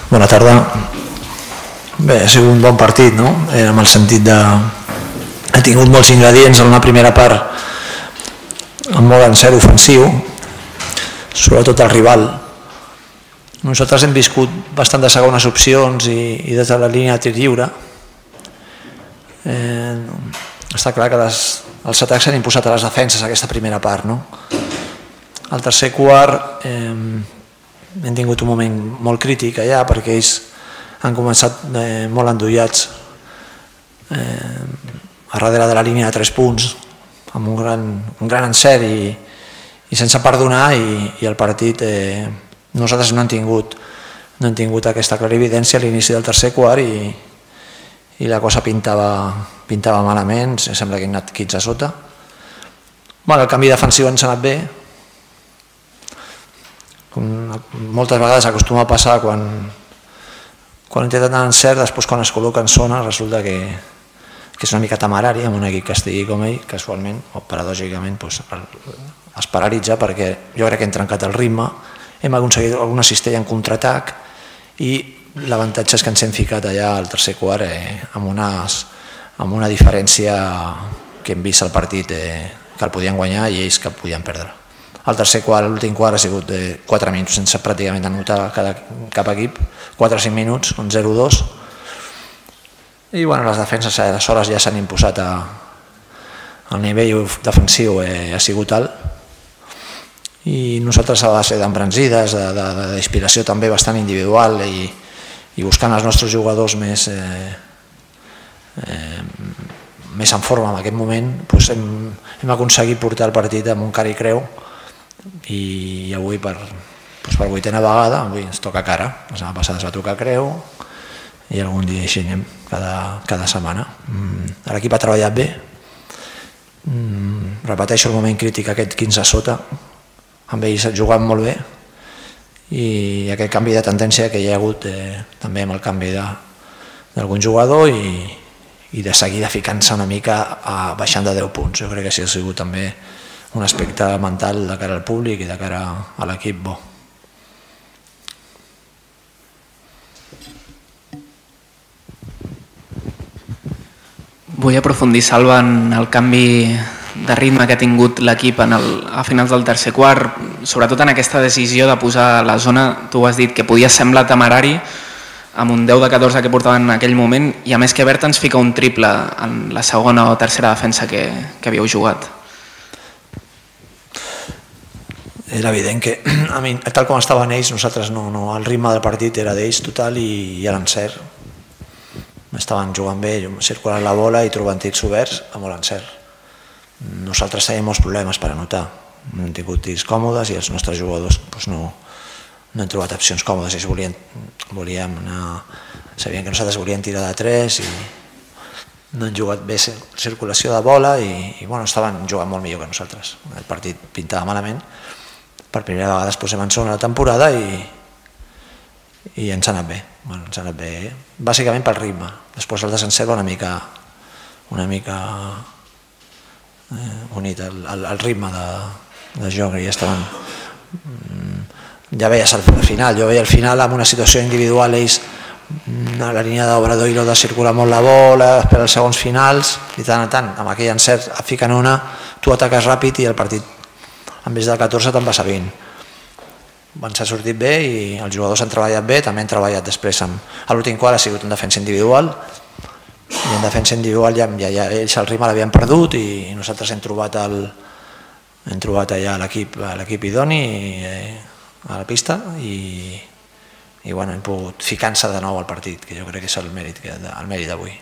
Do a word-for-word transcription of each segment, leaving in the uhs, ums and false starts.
Bona tarda. Bé, ha sigut un bon partit, no? En el sentit de... Ha tingut molts ingredients en la primera part amb molt encert ofensiu, sobretot el rival. Nosaltres hem viscut bastant de segones opcions i, i des de la línia de tir lliure. Eh, està clar que les, els atacs s'han imposat a les defenses aquesta primera part, no? Al tercer quart eh, hem tingut un moment molt crític allà perquè ells han començat eh, molt endollats eh, a darrere de la línia de tres punts amb un gran, un gran encert i, i sense perdonar i, i el partit eh, nosaltres no hem tingut no hem tingut aquesta clarividència a l'inici del tercer quart i, i la cosa pintava, pintava malament, sembla que hem anat quinze a sota. Bueno, el canvi defensiu ens ha anat bé. Moltes vegades acostuma a passar quan quan intenten anar encert, després quan es col·loca en zona resulta que, que és una mica temerari amb un equip que estigui com ell, casualment o paradògicament pues, es paralitza perquè jo crec que hem trencat el ritme, hem aconseguit alguna cistella en contraatac i l'avantatge és que ens hem ficat allà al tercer quart eh, amb, unes, amb una diferència que hem vist al partit eh, que el podien guanyar i ells que el podien perdre. El tercer quart, l'últim quart ha sigut de quatre minuts sense pràcticament anotar cada, cap equip, quatre o cinc minuts, un zero dos. I bueno, les defenses aleshores ja s'han imposat a, el nivell defensiu eh, ha sigut alt. I nosaltres a base d'embranzides, d'inspiració també bastant individual i, i buscant els nostres jugadors més, eh, eh, més en forma en aquest moment, doncs hem, hem aconseguit portar el partit amb un cara i creu. I avui per, doncs per vuitena vegada avui ens toca cara, la setmana passada es va tocar creu i algun dia així anem cada, cada setmana. L'equip ha treballat bé, repeteixo el moment crític aquest quinze a sota, amb ells jugant molt bé i aquest canvi de tendència que hi ha hagut eh, també amb el canvi d'algun jugador i, i de seguida ficant-se una mica a, baixant de deu punts. Jo crec que això ha sigut també un aspecte mental de cara al públic i de cara a l'equip bo. Vull aprofundir, Salva, en el canvi de ritme que ha tingut l'equip a finals del tercer quart, sobretot en aquesta decisió de posar la zona, tu has dit que podia semblar temerari amb un deu de catorze que portaven en aquell moment i a més que Berta ens fica un triple en la segona o tercera defensa que, que havíeu jugat. Era evident que, a mi, tal com estaven ells, nosaltres no, no, el ritme del partit era d'ells total i, i l'encert. Estaven jugant bé, circulant la bola i trobant tirs oberts amb l'encert. Nosaltres tenim molts problemes per anotar. No hem tingut tirs còmodes i els nostres jugadors doncs no, no han trobat opcions còmodes. Ells volien, volíem anar, sabien que nosaltres volíem tirar de tres i no han jugat bé circulació de bola i, i bueno, estaven jugant molt millor que nosaltres. El partit pintava malament. Per primera vegada es posem en zona la temporada i, i ens ha anat bé. Bueno, ens ha anat bé, bàsicament pel ritme. Després el desencert va una mica, una mica eh, unit al, al, al ritme de, de joc i ja estaven... Ja veies al final, jo veia al final amb una situació individual ells a la línia d'Obrador i l'ho de circular molt la bola, esperar els segons finals i tant a tant, amb aquell encert fiquen una, tu ataques ràpid i el partit en vez de catorze te'n vas a vint. Ens ha sortit bé i els jugadors han treballat bé, també han treballat després amb... A l'últim quart ha sigut en defensa individual i en defensa individual ja, ja, ja ells el ritme l'havien perdut i nosaltres hem trobat, el, hem trobat allà l'equip idoni eh, a la pista i, i bueno, hem pogut ficar-se de nou al partit, que jo crec que és el mèrit, el mèrit d'avui.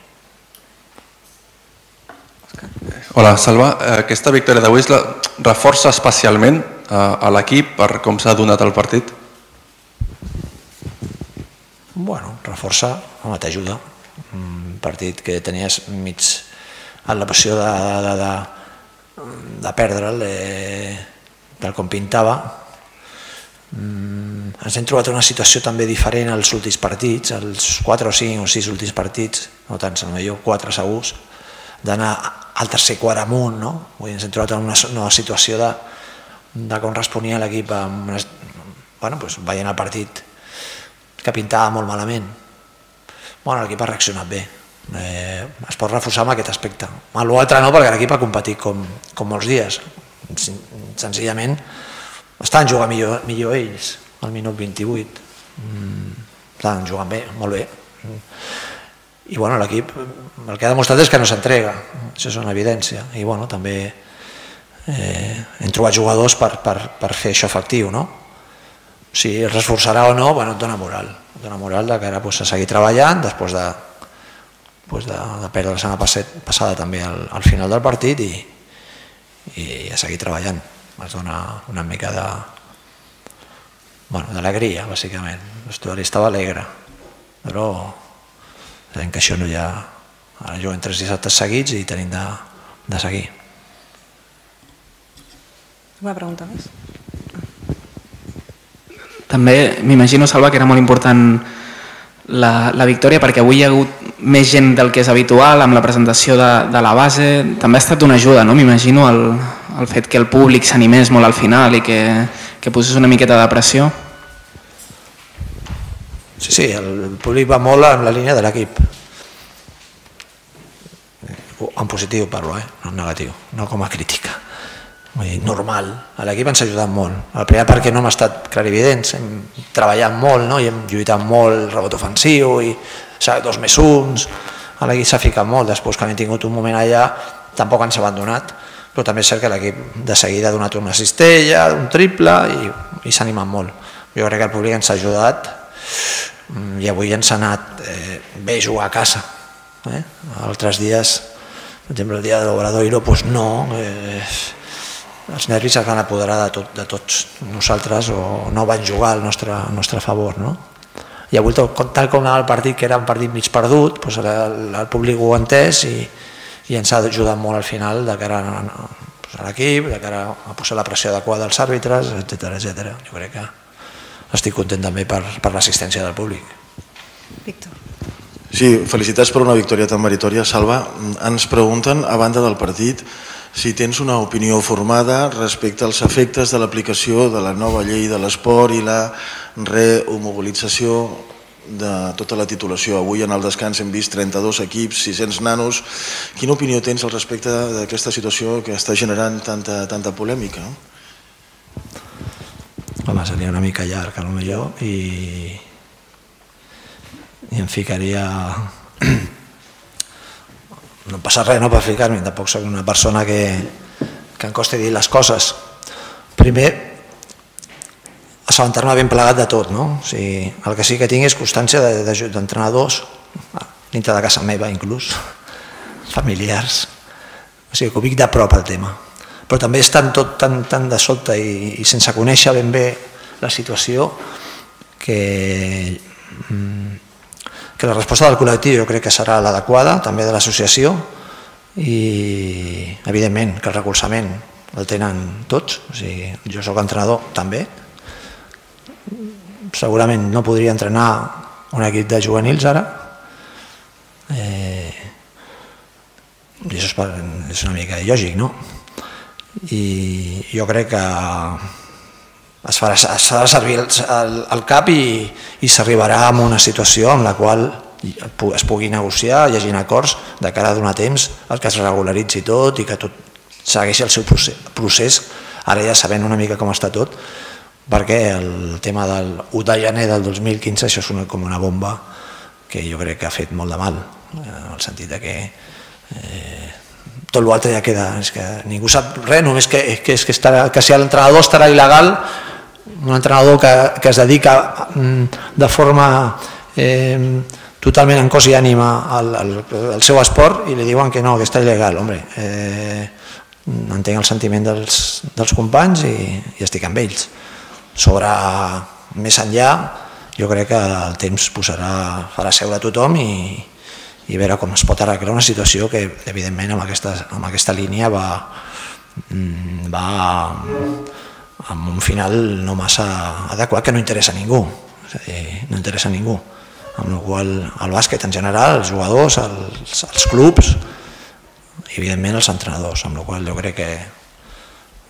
Hola, Salva. Aquesta victòria d'avui la reforça especialment a l'equip per com s'ha donat el partit? Bueno, reforça, home, t'ajuda. Un partit que tenies mig a la passió de, de, de, de perdre'l, eh, tal com pintava. Mm, ens hem trobat una situació també diferent als últims partits, els quatre o cinc o sis últims partits, no tants, potser quatre segurs, d'anar al tercer quart amunt, no? Ens hem trobat en una, una situació de, de com responia l'equip bueno, pues, veient el partit que pintava molt malament. Bueno, l'equip ha reaccionat bé, eh, es pot reforçar amb aquest aspecte. L'altre no, perquè l'equip ha competit com, com molts dies, senzillament estan jugant millor, millor ells al minut vint-i-vuit, mm, estan jugant bé, molt bé, i bueno, l'equip el que ha demostrat és que no s'entrega, això és una evidència, i bueno, també eh, hem trobat jugadors per, per, per fer això efectiu, no? Si es reforçarà o no, bueno, et dona moral, et dona moral de cara pues, a seguir treballant després de, pues, de, de perdre la setmana passada també al, al final del partit i, i a seguir treballant. Es dona una mica de bueno, d'alegria, bàsicament. L'estudari estava alegre, però sabem que això no hi ha... Ara juguem tres dissabtes seguits i tenim de, de seguir. Una pregunta més? També m'imagino, Salva, que era molt important la, la victòria perquè avui hi ha hagut més gent del que és habitual amb la presentació de, de la base. També ha estat una ajuda, no? M'imagino el, el fet que el públic s'animés molt al final i que, que posés una miqueta de pressió. Sí, sí, el públic va molt en la línia de l'equip. En positiu parlo, eh? No en negatiu, no com a crítica. Vull dir, normal, a l'equip ens ha ajudat molt. El primer perquè no hem estat clarividents, hem treballat molt, no? I hem lluitat molt el rebot ofensiu, i dos més uns, a l'equip s'ha ficat molt, després que hem tingut un moment allà tampoc ens ha abandonat, però també és cert que l'equip de seguida ha donat una cistella, un triple i, i s'ha animat molt. Jo crec que el públic ens ha ajudat i avui ens ha anat eh, bé jugar a casa. Eh? Altres dies, per exemple el dia de l'Obradoiro, doncs no, eh, els nervis es van apoderar de, tot, de tots nosaltres o no van jugar al nostre, al nostre favor. No? I avui, tal com anava el partit, que era un partit mig perdut, doncs el, el públic ho ha entès i, i ens ha ajudat molt al final de cara a, a l'equip, de cara a posar la pressió adequada als àrbitres, etcètera, etcètera. Jo crec que estic content també per, per l'assistència del públic. Víctor. Sí, felicitats per una victòria tan meritòria. Salva, ens pregunten, a banda del partit, si tens una opinió formada respecte als efectes de l'aplicació de la nova llei de l'esport i la rehomobilització de tota la titulació. Avui en el descans hem vist trenta-dos equips, sis-cents nanos. Quina opinió tens al respecte d'aquesta situació que està generant tanta, tanta polèmica? Home, seria una mica llarg, potser, i, i em ficaria... No passa res, no, per ficar-m'hi, tampoc soc una persona que, que em costi dir les coses. Primer, assabentar-me ben plegat de tot, no? O sigui, el que sí que tinc és constància d'entrenadors, dintre de casa meva inclús, familiars, o sigui, que ho vic de prop el tema. Però també és tan, tot tan, tan de sobte i, i sense conèixer ben bé la situació que... Mm, que la resposta del col·lectiu jo crec que serà l'adequada, també de l'associació, i evidentment que el recolzament el tenen tots, o sigui, jo soc entrenador també, segurament no podria entrenar un equip de juvenils ara, eh, i això és, per, és una mica lògic, no? I jo crec que es farà, es farà servir el, el, el cap i, i s'arribarà a una situació en la qual es pugui negociar, hi hagi acords de cara a donar temps al que es regularitzi tot i que tot segueixi el seu procés, ara ja sabent una mica com està tot, perquè el tema del u de gener del dos mil quinze això és una, com una bomba que jo crec que ha fet molt de mal, en el sentit de que eh, tot l'altre ja queda, és que ningú sap res, només que, que, és que, estarà, que si l'entrenador estarà il·legal, un entrenador que, que es dedica de forma eh, totalment en cos i ànima al, al, al seu esport i li diuen que no, que està il·legal. Hombre, eh, entenc el sentiment dels, dels companys i, i estic amb ells. Sobre més enllà, jo crec que el temps posarà, farà seure tothom i i veure com es pot arreglar una situació que, evidentment, amb aquesta, amb aquesta línia va, va amb un final no massa adequat, que no interessa a ningú, és a dir, no interessa a ningú. Amb la qual el bàsquet en general, els jugadors, els, els clubs, i evidentment els entrenadors, amb la qual jo crec que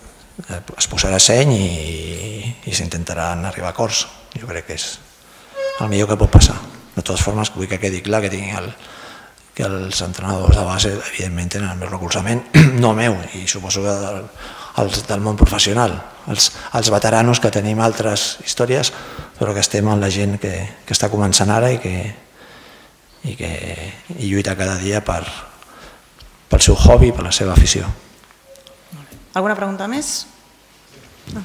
es posarà seny i, i s'intentaran arribar a acords. Jo crec que és, el millor que pot passar. De totes formes, vull que quedi clar que tinguin el, que els entrenadors de base, evidentment, tenen el meu recolzament, no meu, i suposo que del, els del món professional, els, els veteranos que tenim altres històries, però que estem amb la gent que, que està començant ara i que, i que i lluita cada dia per, pel seu hobby, per la seva afició. Alguna pregunta més? No.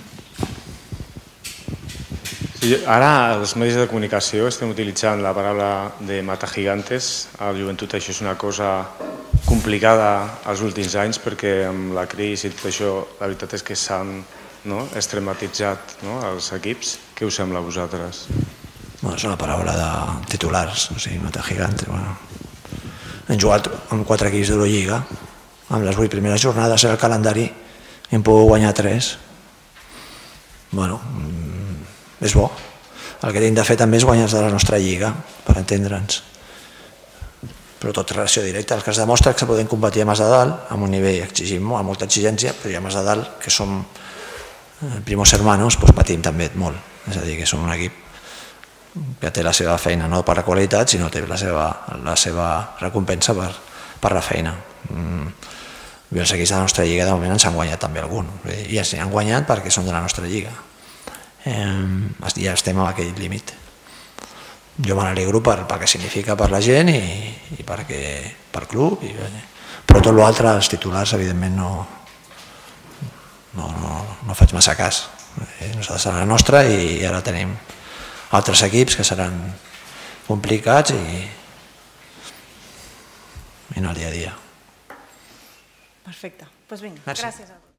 Sí, ara els medis de comunicació estem utilitzant la paraula de mata gigantes. A la joventut això és una cosa complicada als últims anys perquè amb la crisi i tot això la veritat és que s'han extrematitzat els equips. Què us sembla a vosaltres? És una paraula de titulars, o sigui, mata gigantes. Hem jugat amb quatre equips d'Eurolliga, amb les vuit primeres jornades en el calendari hem pogut guanyar tres. Bueno, és bo. El que hem de fer també és guanyar de la nostra lliga, per entendre'ns. Però tot relació directa. El que es demostra que podem competir a Masdedalt, amb un nivell exigim molt, amb molta exigència, però a Masdedalt, que som primos hermanos, patim també molt. És a dir, que som un equip que té la seva feina, no per la qualitat, sinó té la seva recompensa per la feina. I els equips de la nostra lliga de moment ens han guanyat també algun. I ens han guanyat perquè són de la nostra lliga. Ja estem a aquell límit. Jo me n'alegro pel que significa per la gent i pel club, però tot l'altre, els titulars, evidentment no faig massa cas. Nosaltres serà la nostra i ara tenim altres equips que seran complicats i en el dia a dia. Perfecte. Doncs vinga, Gràcies. gràcies a vosaltres.